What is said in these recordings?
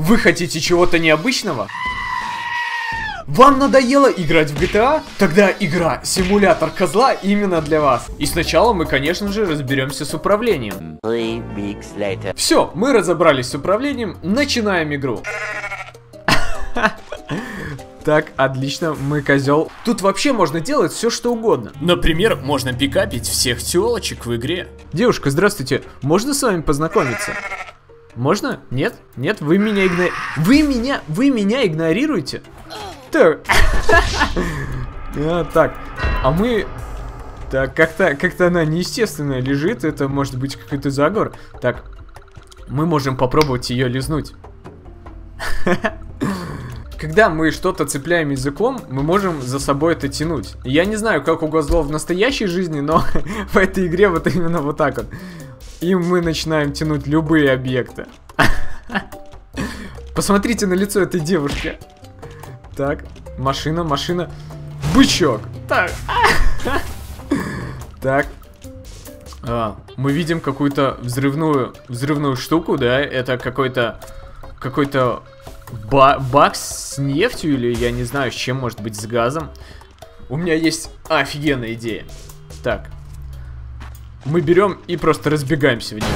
Вы хотите чего-то необычного? Вам надоело играть в GTA? Тогда игра «Симулятор козла» именно для вас. И сначала мы, конечно же, разберемся с управлением. Все, мы разобрались с управлением, начинаем игру. Так, отлично, мы козел. Тут вообще можно делать все, что угодно. Например, можно пикапить всех телочек в игре. Девушка, здравствуйте, можно с вами познакомиться? Можно? Нет? Нет? Вы меня игнорируете? Так. Так, а мы... Так, как-то она неестественно лежит, это может быть какой-то заговор. Так, мы можем попробовать ее лизнуть. Когда мы что-то цепляем языком, мы можем за собой это тянуть. Я не знаю, как у козлов в настоящей жизни, но в этой игре вот именно вот так вот. И мы начинаем тянуть любые объекты. Посмотрите на лицо этой девушки. Так, машина. Бычок. Так. Так. Мы видим какую-то взрывную штуку, да? Это какой-то бак с нефтью или я не знаю, с чем, может быть, с газом. У меня есть офигенная идея. Так. Мы берем и просто разбегаемся в нее.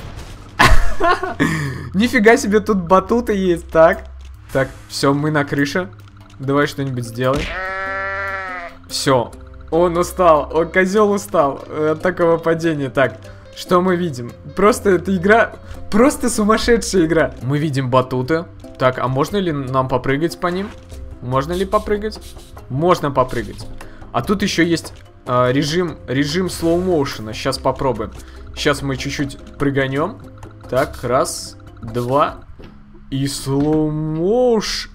Нифига себе, тут батуты есть. Так, все, мы на крыше. Давай что-нибудь сделай. Все, он устал, козел устал от такого падения. Так, что мы видим? Просто эта игра, просто сумасшедшая игра. Мы видим батуты. Так, а можно ли нам попрыгать по ним? Можно ли попрыгать? Можно попрыгать. А тут еще есть режим слоу-моушена. Сейчас попробуем. Сейчас мы чуть-чуть прыганем. Так, раз, два. И слоу-моушен.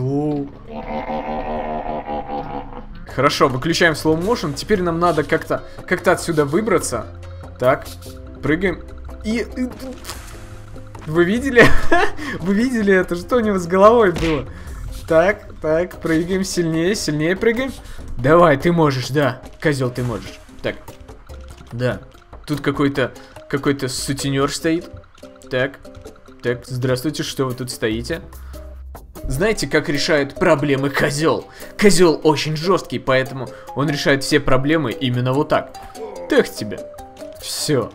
Хорошо, выключаем слоу-моушен. Теперь нам надо как-то отсюда выбраться. Так, прыгаем. И... Вы видели? Вы видели это? Что у него с головой было? Так, прыгаем сильнее прыгаем. Давай, ты можешь, да. Козел, ты можешь. Так, да. Тут какой-то сутенер стоит. Так, здравствуйте, что вы тут стоите? Знаете, как решает проблемы козел? Козел очень жесткий, поэтому он решает все проблемы именно вот так. Так тебя. Все.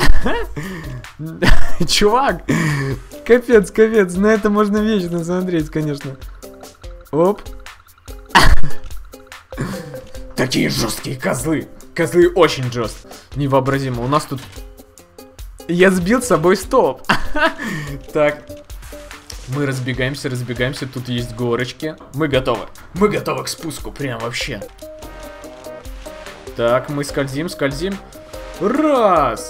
Чувак, капец, на это можно вечно смотреть, конечно. Оп. Такие жесткие козлы. Козлы очень жесткие. Невообразимо. У нас тут... Я сбил с собой столб. Так. Мы разбегаемся. Тут есть горочки. Мы готовы. Мы готовы к спуску. Прям вообще. Так, мы скользим. Раз.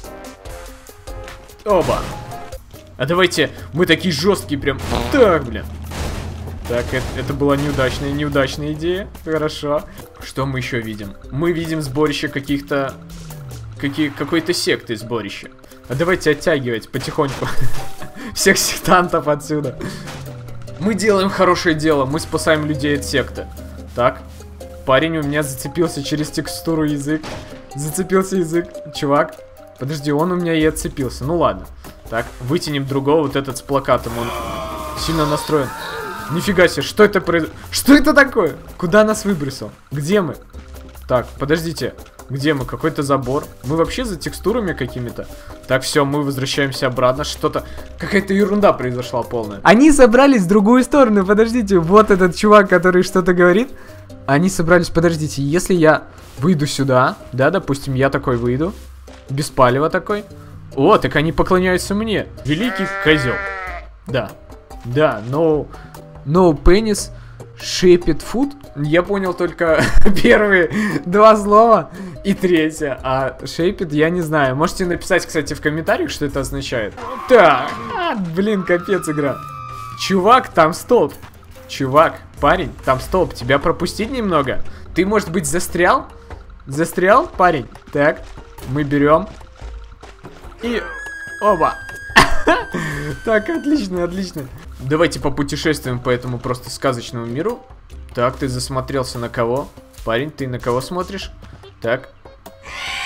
Оба. А давайте, мы такие жесткие прям. Так, блин. Так, это была неудачная идея. Хорошо. Что мы еще видим? Мы видим сборище какой-то секты сборище. А давайте оттягивать потихоньку всех сектантов отсюда. Мы делаем хорошее дело. Мы спасаем людей от секты. Так. Парень у меня зацепился через текстуру язык. Зацепился язык. Чувак. Подожди, он у меня и отцепился. Ну ладно. Так, вытянем другого, вот этот с плакатом. Он сильно настроен. Нифига себе, что это произошло? Что это такое? Куда нас выбросил? Где мы? Так, подождите. Где мы? Какой-то забор. Мы вообще за текстурами какими-то. Так, все, мы возвращаемся обратно. Что-то... Какая-то ерунда произошла полная. Они собрались в другую сторону. Подождите, вот этот чувак, который что-то говорит. Они собрались... Подождите, если я выйду сюда, да, допустим, я такой выйду. Без палева такой. О, так они поклоняются мне. Великий козел. Да. No penis, shaped food. Я понял только первые два слова и третье. А shaped я не знаю. Можете написать, кстати, в комментариях, что это означает. Так. Блин, капец игра. Чувак, там столб. Чувак, парень, там столб. Тебя пропустить немного? Ты, может быть, застрял? Застрял, парень? Так. Мы берем. И... Оба. Так, отлично. Давайте попутешествуем по этому просто сказочному миру. Так, ты засмотрелся на кого? Парень, ты на кого смотришь? Так.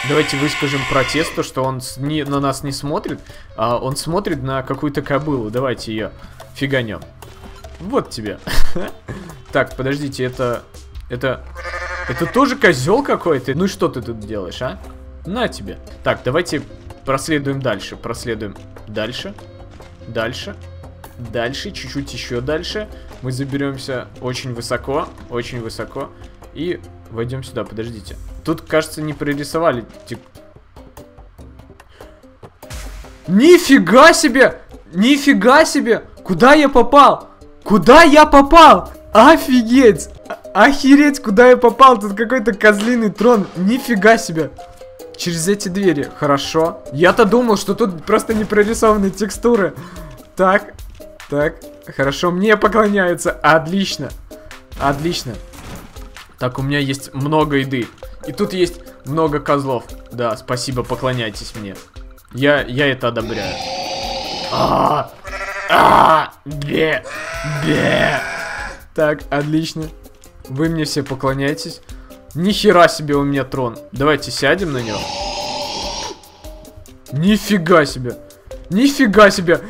Давайте выскажем протест, то, что он на нас не смотрит, а он смотрит на какую-то кобылу. Давайте ее фиганем. Вот тебе. Так, подождите, это тоже козел какой-то? Ну и что ты тут делаешь, а? На тебе. Так, давайте проследуем дальше. Проследуем дальше. Дальше. Дальше. Чуть-чуть еще дальше. Мы заберемся очень высоко. Очень высоко. И войдем сюда. Подождите. Тут, кажется, не прорисовали. Нифига себе! Нифига себе! Куда я попал? Куда я попал? Офигеть! Охереть, куда я попал? Тут какой-то козлиный трон. Нифига себе. Через эти двери. Хорошо. Я-то думал, что тут просто не прорисованы текстуры. Так. Так. Хорошо. Мне поклоняются. Отлично. Отлично. Так, у меня есть много еды. И тут есть много козлов. Да, спасибо, поклоняйтесь мне. Я это одобряю. Бе. Так, отлично. Вы мне все поклоняетесь. Нихера себе у меня трон. Давайте сядем на него. Нифига себе. Нифига себе.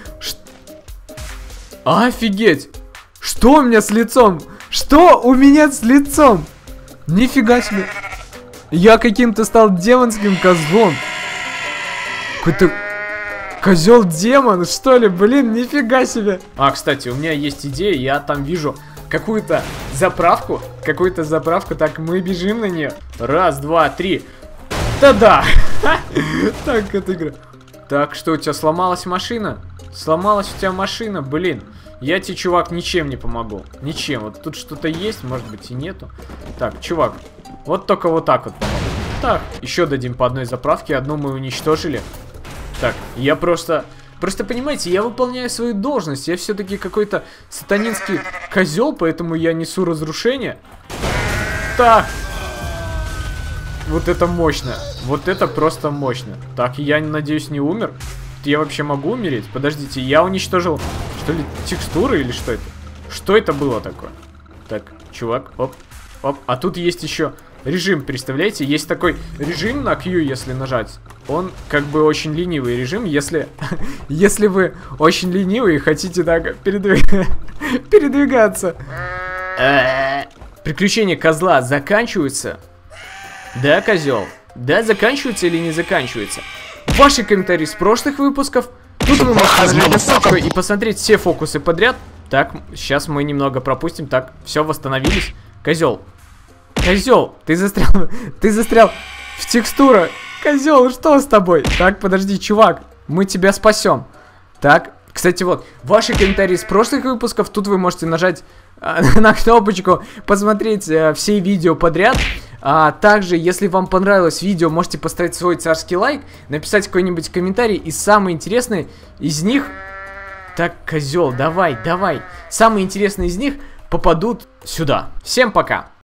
Офигеть. Что у меня с лицом? Что у меня с лицом? Нифига себе. Я каким-то стал демонским козлом. Какой-то козел-демон, что ли? Блин, нифига себе. Кстати, у меня есть идея. Я там вижу какую-то заправку. Какую-то заправку. Так, мы бежим на нее. Раз, два, три. Да-да. Так, это игра. Так, что, у тебя сломалась машина? Сломалась у тебя машина, блин. Я тебе, чувак, ничем не помогу. Ничем. Вот тут что-то есть, может быть и нету. Так, чувак, вот только вот так вот помогу. Так, еще дадим по одной заправке. Одну мы уничтожили. Так, я просто понимаете, я выполняю свою должность. Я все-таки какой-то сатанинский козел, поэтому я несу разрушение. Так. Вот это мощно. Вот это просто мощно. Так, я, надеюсь, не умер. Я вообще могу умереть? Подождите, я уничтожил, что ли, текстуры или что это? Что это было такое? Так, чувак, оп, оп. А тут есть еще режим, представляете? Есть такой режим на Q, если нажать. Он как бы очень ленивый режим, если вы очень ленивый и хотите так передвигаться. Приключения козла заканчиваются? Да, козел? Да, заканчиваются или не заканчиваются? Ваши комментарии с прошлых выпусков. Тут вы можете нажать на ссылку и посмотреть все фокусы подряд. Так, сейчас мы немного пропустим. Так, все, восстановились. Козел. Козел, ты застрял в текстурах. Козел, что с тобой? Так, подожди, чувак, мы тебя спасем. Так, кстати, вот, ваши комментарии с прошлых выпусков. Тут вы можете нажать на кнопочку, посмотреть все видео подряд. Также, если вам понравилось видео, можете поставить свой царский лайк, написать какой-нибудь комментарий, и самые интересные из них... Так, козел, давай. Самые интересные из них попадут сюда. Всем пока!